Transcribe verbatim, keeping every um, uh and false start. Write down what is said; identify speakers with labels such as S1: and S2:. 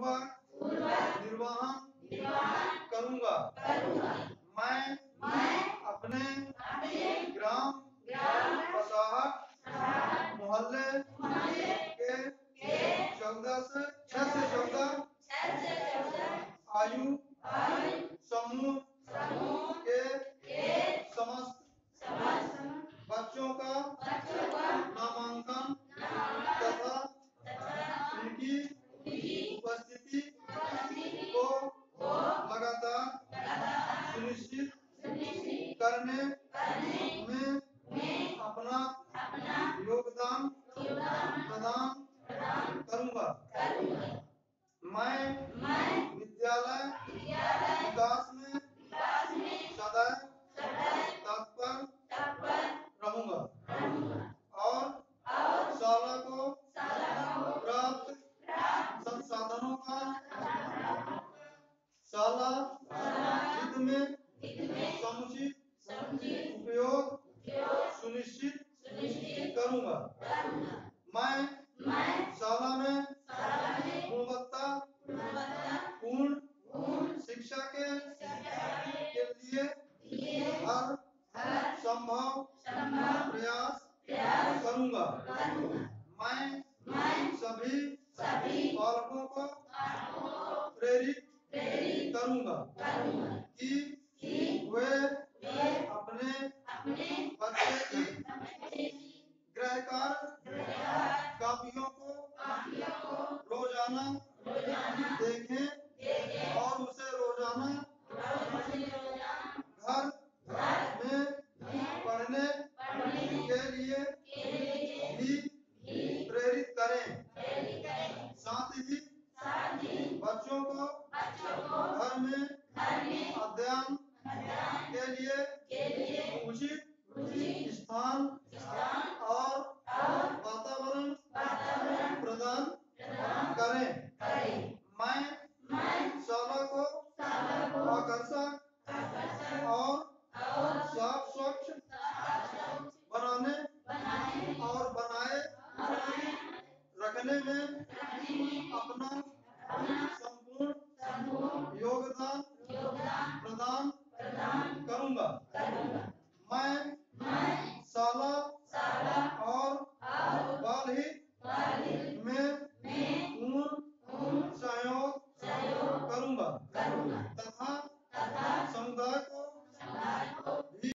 S1: निर्वहन करूंगा। मैं अपने ग्राम बसाहट मोहल्ले के चौदह से छह से चौदह आयु समूह के समस्त बच्चों का नामांकन तथा उनकी उपस्थिति को लगातार सुनिश्चित करने में अपना योगदान प्रदान करूंगा। मैं विद्यालय विकास में सदैव तत्पर रहूंगा और शाला को प्राप्त संसाधनों का शाला हित में समुचित उपयोग सुनिश्चित करूंगा। मैं शाला में गुणवत्ता पूर्ण शिक्षा के लिए हर संभव प्रयास करूंगा। मैं सभी पालकों को प्रेरित करूंगा कि वे अपने बच्चे की गृह कार्य कापियों को रोजाना देखें और उसे रोजाना घर में पढ़ने के लिए भी प्रेरित करें। साथ ही बच्चों को घर में अध्ययन के लिए उचित स्थान और वातावरण प्रदान करें। मैं शाला को आकर्षक और साफ स्वच्छ बनाने और बनाए रखने में अपना